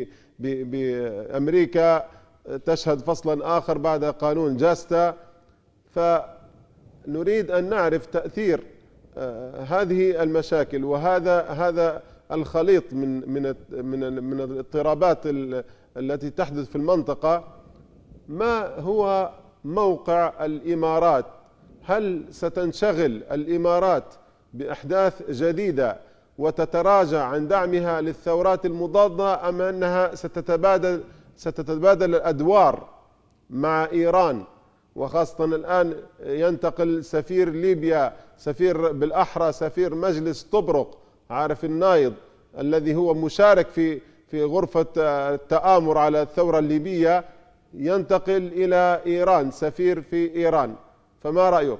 Speaker 1: بأمريكا تشهد فصلا آخر بعد قانون جاستا. فنريد أن نعرف تأثير هذه المشاكل وهذا الخليط من الاضطرابات التي تحدث في المنطقة. ما هو موقع الإمارات؟ هل ستنشغل الإمارات بأحداث جديدة وتتراجع عن دعمها للثورات المضادة، أم أنها ستتبادل الأدوار مع إيران؟ وخاصة الآن ينتقل سفير ليبيا، سفير بالأحرى سفير مجلس طبرق عارف النايض الذي هو مشارك في غرفة التآمر على الثورة الليبية، ينتقل إلى إيران، سفير في إيران. فما رأيك؟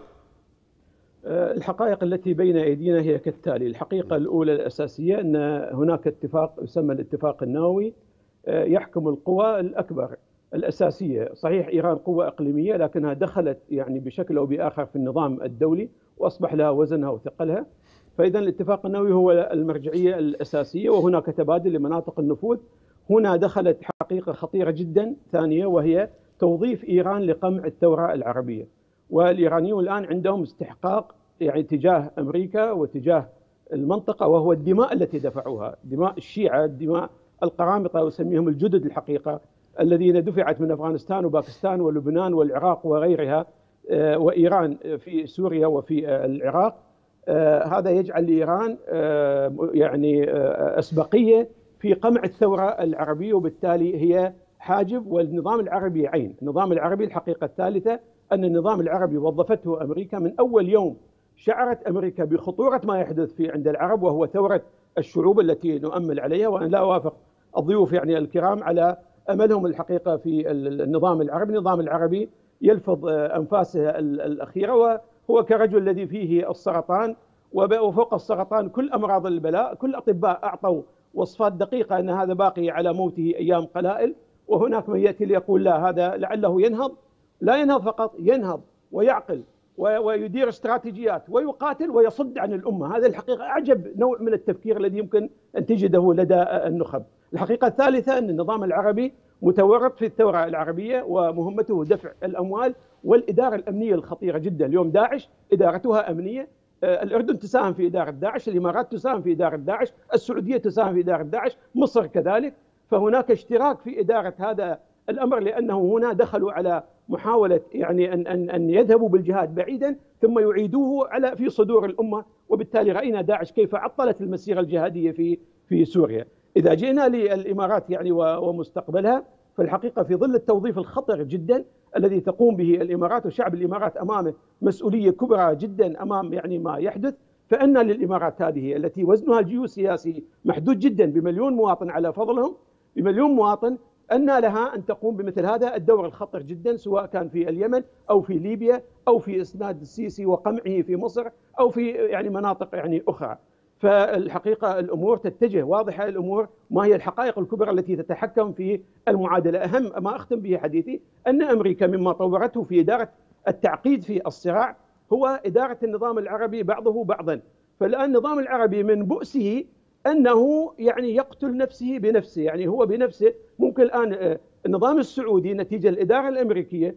Speaker 4: الحقائق التي بين أيدينا هي كالتالي. الحقيقة الأولى الأساسية أن هناك اتفاق يسمى الاتفاق النووي يحكم القوى الأكبر الأساسية. صحيح إيران قوة إقليمية، لكنها دخلت يعني بشكل أو بآخر في النظام الدولي وأصبح لها وزنها وثقلها. فإذا الاتفاق النووي هو المرجعية الأساسية، وهناك تبادل لمناطق النفوذ. هنا دخلت حقيقة خطيرة جدا ثانية، وهي توظيف إيران لقمع الثورة العربية. والإيرانيون الآن عندهم استحقاق يعني تجاه أمريكا وتجاه المنطقة، وهو الدماء التي دفعوها، دماء الشيعة، دماء القرامطة وسميهم الجدد الحقيقة، الذين دفعت من أفغانستان وباكستان ولبنان والعراق وغيرها، وإيران في سوريا وفي العراق. هذا يجعل لإيران يعني أسبقية في قمع الثورة العربية، وبالتالي هي حاجب. والنظام العربي عين. النظام العربي الحقيقة الثالثة أن النظام العربي وظفته أمريكا من أول يوم. شعرت أمريكا بخطورة ما يحدث عند العرب، وهو ثورة الشعوب التي نؤمل عليها. وأنا لا أوافق الضيوف يعني الكرام على أملهم الحقيقة في النظام العربي. النظام العربي يلفظ أنفاسه الأخيرة، وهو كرجل الذي فيه السرطان، وفوق السرطان كل أمراض البلاء. كل الأطباء أعطوا وصفات دقيقة أن هذا باقي على موته أيام قلائل، وهناك من يأتي ليقول لا، هذا لعله ينهض. لا ينهض فقط، ينهض ويعقل ويدير استراتيجيات ويقاتل ويصد عن الأمة. هذا الحقيقة أعجب نوع من التفكير الذي يمكن أن تجده لدى النخب. الحقيقة الثالثة أن النظام العربي متورط في الثورة العربية، ومهمته دفع الأموال والإدارة الأمنية الخطيرة جدا. اليوم داعش إدارتها أمنية، الأردن تساهم في إدارة داعش، الإمارات تساهم في إدارة داعش، السعودية تساهم في إدارة داعش، مصر كذلك. فهناك اشتراك في إدارة هذا الأمر، لأنه هنا دخلوا على محاولة يعني أن يذهبوا بالجهاد بعيدا ثم يعيدوه في صدور الأمة. وبالتالي رأينا داعش كيف عطلت المسيرة الجهادية في سوريا. إذا جئنا للإمارات يعني ومستقبلها، فالحقيقة في ظل التوظيف الخطر جدا الذي تقوم به الإمارات وشعب الإمارات أمامه مسؤولية كبرى جدا أمام يعني ما يحدث. فإن للإمارات هذه التي وزنها الجيوسياسي محدود جدا، بمليون مواطن على فضلهم، بمليون مواطن، أن لها أن تقوم بمثل هذا الدور الخطر جدا، سواء كان في اليمن أو في ليبيا أو في إسناد السيسي وقمعه في مصر أو في يعني مناطق يعني أخرى. فالحقيقة الأمور تتجه واضحة، الأمور ما هي الحقائق الكبرى التي تتحكم في المعادلة. أهم ما أختم به حديثي أن أمريكا مما طورته في إدارة التعقيد في الصراع هو إدارة النظام العربي بعضه بعضا. فالآن النظام العربي من بؤسه أنه يعني يقتل نفسه بنفسه، يعني هو بنفسه ممكن الآن النظام السعودي نتيجة الإدارة الأمريكية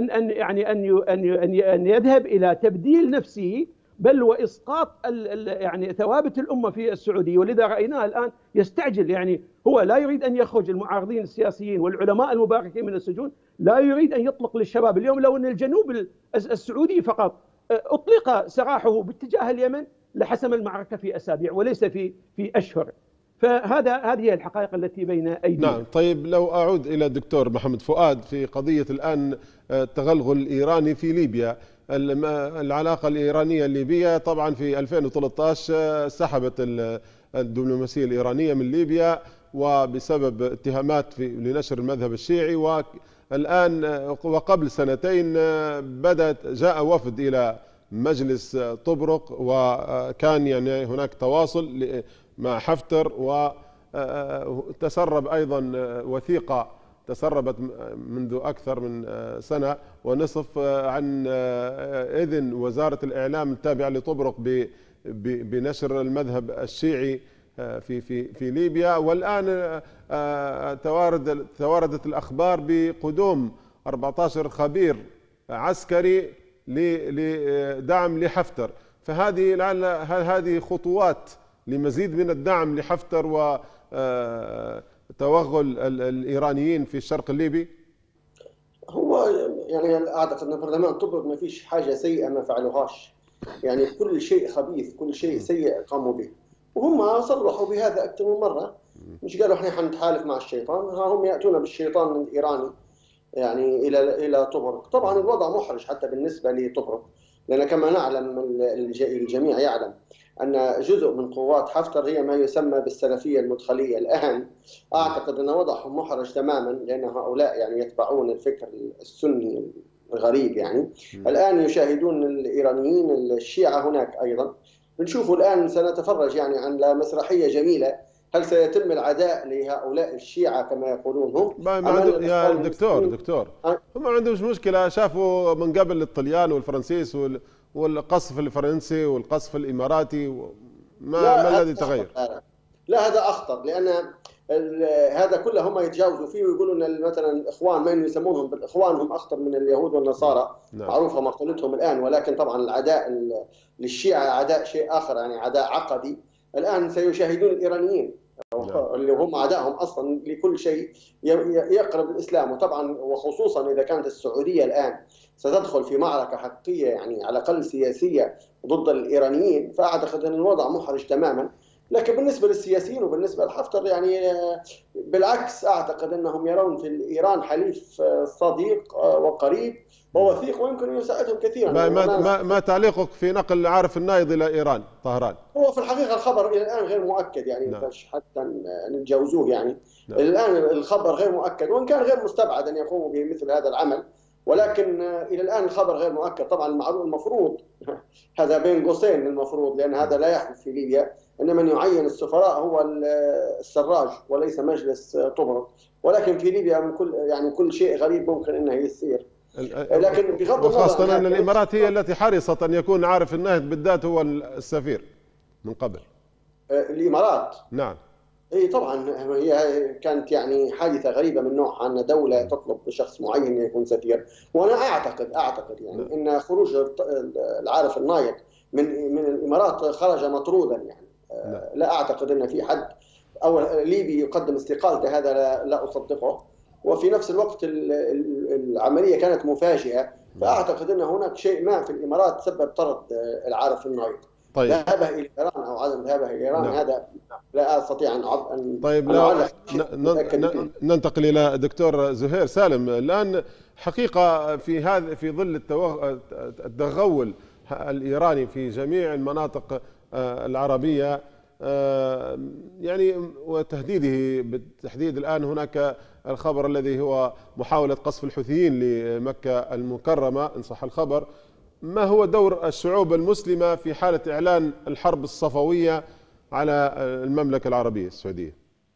Speaker 4: أن يذهب إلى تبديل نفسه بل وإسقاط يعني ثوابت الأمة في السعودية. ولذا رأيناه الآن يستعجل، يعني هو لا يريد أن يخرج المعارضين السياسيين والعلماء المباركين من السجون، لا يريد أن يطلق للشباب. اليوم لو أن الجنوب السعودي فقط أطلق سراحه باتجاه اليمن لحسم المعركة في أسابيع وليس في أشهر. هذه الحقائق التي بين أيدينا.
Speaker 1: نعم. طيب لو أعود إلى الدكتور محمد فؤاد في قضية الآن التغلغل الإيراني في ليبيا. العلاقة الإيرانية الليبية طبعا في 2013 سحبت الدبلوماسية الإيرانية من ليبيا وبسبب اتهامات لنشر المذهب الشيعي، والآن وقبل سنتين جاء وفد إلى مجلس طبرق وكان يعني هناك تواصل مع حفتر، وتسرب أيضا وثيقة تسربت منذ أكثر من سنة ونصف عن إذن وزارة الإعلام التابعة لطبرق بنشر المذهب الشيعي في ليبيا. والآن تواردت الأخبار بقدوم 14 خبير عسكري لدعم لحفتر. هذه خطوات لمزيد من الدعم لحفتر وتوغل الإيرانيين في الشرق الليبي؟
Speaker 2: هو يعني أعتقد أن برلمان طبرق ما فيش حاجة سيئة ما فعلوهاش، يعني كل شيء خبيث كل شيء سيء قاموا به، وهم صرحوا بهذا أكثر من مرة. مش قالوا احنا حنتحالف مع الشيطان، هم يأتون بالشيطان الإيراني يعني إلى طبرق. طبعا الوضع محرج حتى بالنسبة لطبرق، لأن كما نعلم الجميع يعلم أن جزء من قوات حفتر هي ما يسمى بالسلفية المدخلية الآن. أعتقد أن وضعهم محرج تماما، لأن هؤلاء يعني يتبعون الفكر السني الغريب. يعني الآن يشاهدون الإيرانيين الشيعة هناك أيضا. بنشوفوا الآن سنتفرج يعني على مسرحية جميلة، هل سيتم العداء لهؤلاء الشيعة كما يقولون هم؟
Speaker 1: يا دكتور هم ما عندهمش مشكلة، شافوا من قبل الطليان والفرنسيس والقصف الفرنسي والقصف الإماراتي، ما الذي تغير؟
Speaker 2: لا هذا أخطر، لأن هذا كله هم يتجاوزوا فيه ويقولوا أن مثلا الإخوان ما يسمونهم بالإخوان هم أخطر من اليهود والنصارى. نعم. معروفة مقولتهم الآن، ولكن طبعا العداء للشيعة عداء شيء آخر، يعني عداء عقدي. الآن سيشاهدون الإيرانيين اللي هم أعدائهم أصلا لكل شيء يقرب الإسلام، وطبعا وخصوصا إذا كانت السعودية الآن ستدخل في معركة حقيقية يعني على الأقل سياسية ضد الإيرانيين، فأعتقد أن الوضع محرج تماما. لكن بالنسبة للسياسيين وبالنسبة لحفتر يعني بالعكس، أعتقد أنهم يرون في إيران حليف صديق وقريب ووثيق ويمكن يساعدهم كثيرا.
Speaker 1: ما تعليقك في نقل عارف النايض إلى إيران طهران؟
Speaker 2: هو في الحقيقة الخبر إلى الآن غير مؤكد، يعني نعم. حتى نتجاوزوه يعني. نعم. الآن الخبر غير مؤكد، وإن كان غير مستبعد أن يقوموا بمثل هذا العمل، ولكن إلى الآن الخبر غير مؤكد. طبعا المفروض هذا بين قوسين المفروض، لأن هذا لا يحدث في ليبيا، إن من يعين السفراء هو السراج وليس مجلس طبرق. ولكن في ليبيا من كل شيء غريب ممكن أنه يصير. لكن بغض النظر،
Speaker 1: وخاصة أن الإمارات هي التي حرصت أن يكون عارف الناهض بالذات هو السفير من قبل.
Speaker 2: الإمارات
Speaker 1: نعم.
Speaker 2: اي طبعا هي كانت يعني حادثه غريبه من نوعها ان دوله تطلب شخص معين يكون سفير. وانا اعتقد يعني ان خروج العارف النايض من الامارات خرج مطرودا يعني. لا اعتقد ان في حد او ليبي يقدم استقالته، هذا لا اصدقه. وفي نفس الوقت العمليه كانت مفاجئه، فاعتقد ان هناك شيء ما في الامارات سبب طرد العارف النايض. طيب. ذهابه الى ايران او عدم ذهابه الى ايران، هذا لا استطيع ان
Speaker 1: طيب ننتقل الى دكتور زهير سالم. الان حقيقه في ظل التغول الايراني في جميع المناطق العربيه، يعني وتهديده بالتحديد. الآن هناك الخبر الذي هو محاولة قصف الحوثيين لمكة المكرمة إن صح الخبر. ما هو دور الشعوب المسلمة في حالة إعلان الحرب الصفوية على المملكة العربية السعودية؟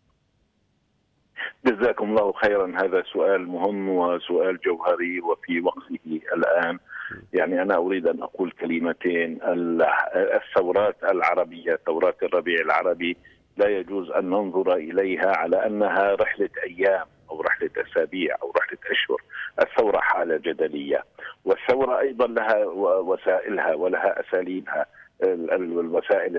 Speaker 3: جزاكم الله خيرا، هذا سؤال مهم وسؤال جوهري وفي وقته الآن. يعني أنا أريد أن أقول كلمتين. الثورات العربية، ثورات الربيع العربي، لا يجوز أن ننظر إليها على أنها رحلة أيام أو رحلة أسابيع أو رحلة أشهر. الثورة حالة جدلية، والثورة أيضا لها وسائلها ولها أساليبها. الوسائل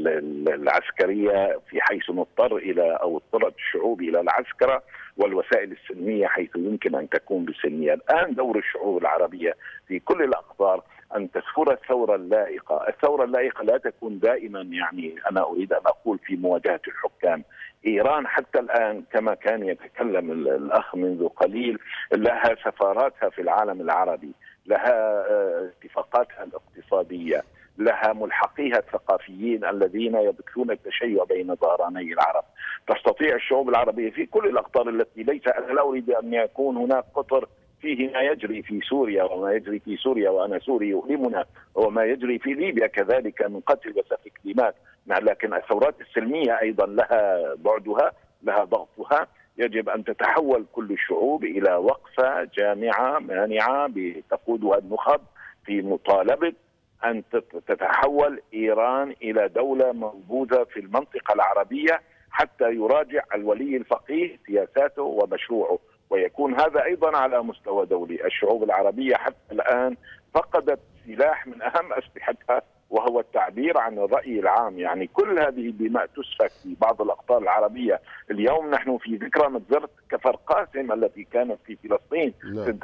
Speaker 3: العسكرية في حيث نضطر إلى أو اضطرت الشعوب إلى العسكرة، والوسائل السلمية حيث يمكن أن تكون بالسلمية. الآن دور الشعوب العربية في كل الأقطار أن تثور الثورة اللائقة. الثورة اللائقة لا تكون دائما، يعني أنا أريد أن أقول في مواجهة الحكام. إيران حتى الآن كما كان يتكلم الأخ منذ قليل لها سفاراتها في العالم العربي، لها اتفاقاتها الاقتصادية، لها ملحقيها الثقافيين الذين يبثون التشيع بين ظهراني العرب. تستطيع الشعوب العربية في كل الأقطار التي ليس، أنا لا أريد أن يكون هناك قطر فيه ما يجري في سوريا وما يجري في سوريا وأنا سوري يؤلمنا، وما يجري في ليبيا كذلك من قتل وسفك دماء، لكن الثورات السلمية أيضا لها بعدها، لها ضغطها. يجب أن تتحول كل الشعوب إلى وقفة جامعة مانعة تقودها النخب في مطالبة أن تتحول إيران إلى دولة موجودة في المنطقة العربية، حتى يراجع الولي الفقيه سياساته ومشروعه، ويكون هذا أيضا على مستوى دولي. الشعوب العربية حتى الآن فقدت سلاح من أهم أسلحتها وهو التعبير عن الرأي العام. يعني كل هذه الدماء تسفك في بعض الأقطار العربية. اليوم نحن في ذكرى مجزرة كفر قاسم التي كانت في فلسطين سنة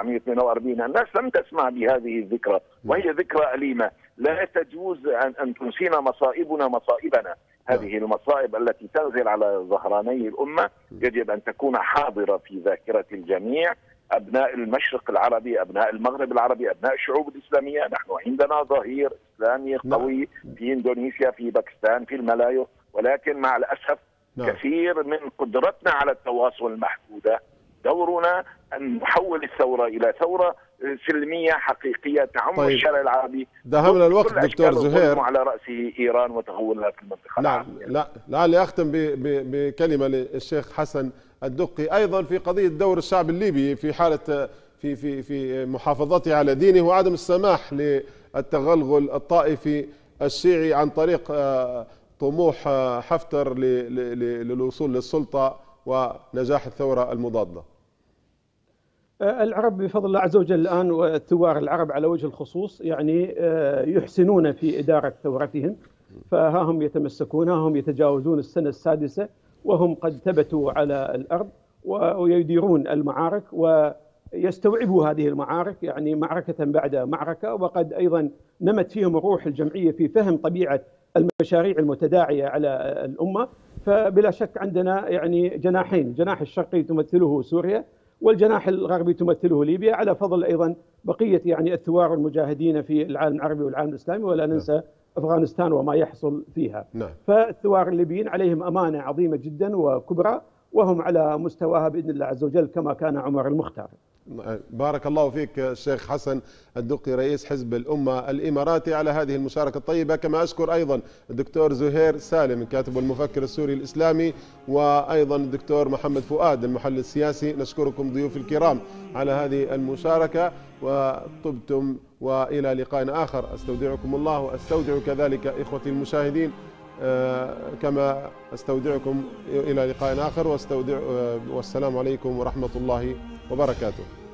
Speaker 3: 1942. الناس لم تسمع بهذه الذكرى، وهي ذكرى أليمة. لا تجوز أن تنسينا مصائبنا مصائبنا. هذه المصائب التي تنزل على ظهراني الأمة يجب أن تكون حاضرة في ذاكرة الجميع. أبناء المشرق العربي، أبناء المغرب العربي، أبناء الشعوب الإسلامية، نحن عندنا ظهير إسلامي قوي في إندونيسيا، في باكستان، في الملايو، ولكن مع الأسف كثير من قدرتنا على التواصل محدودة. دورنا أن نحول الثورة إلى ثورة سلمية حقيقية تعم الشارع العربي.
Speaker 1: دهمنا الوقت دكتور زهير،
Speaker 3: على رأسه إيران وتحولها في المنطقة العربية.
Speaker 1: لعلي أختم بكلمة للشيخ حسن الدقي أيضا في قضية دور الشعب الليبي في حالة في محافظته على دينه وعدم السماح للتغلغل الطائفي الشيعي عن طريق طموح حفتر للوصول للسلطة ونجاح الثورة المضادة.
Speaker 4: العرب بفضل الله عز وجل الآن، والثوار العرب على وجه الخصوص، يعني يحسنون في إدارة ثورتهم، فها هم يتمسكون، هم يتجاوزون السنة السادسة وهم قد ثبتوا على الأرض ويديرون المعارك ويستوعبوا هذه المعارك، يعني معركة بعد معركة. وقد أيضا نمت فيهم الروح الجمعية في فهم طبيعة المشاريع المتداعية على الأمة. فبلا شك عندنا يعني جناحين، الجناح الشرقي تمثله سوريا، والجناح الغربي تمثله ليبيا، على فضل أيضا بقية يعني الثوار المجاهدين في العالم العربي والعالم الإسلامي، ولا ننسى أفغانستان وما يحصل فيها. فالثوار الليبيين عليهم أمانة عظيمة جدا وكبرى، وهم على مستواها بإذن الله عز وجل كما كان عمر المختار.
Speaker 1: بارك الله فيك الشيخ حسن الدقي رئيس حزب الأمة الإماراتي على هذه المشاركة الطيبة. كما أشكر أيضا الدكتور زهير سالم الكاتب والمفكر السوري الإسلامي، وأيضا الدكتور محمد فؤاد المحلل السياسي. نشكركم ضيوف الكرام على هذه المشاركة وطبتم، وإلى لقاء آخر. أستودعكم الله وأستودع كذلك إخوتي المشاهدين، كما أستودعكم إلى لقاء آخر، والسلام عليكم ورحمة الله وبركاته.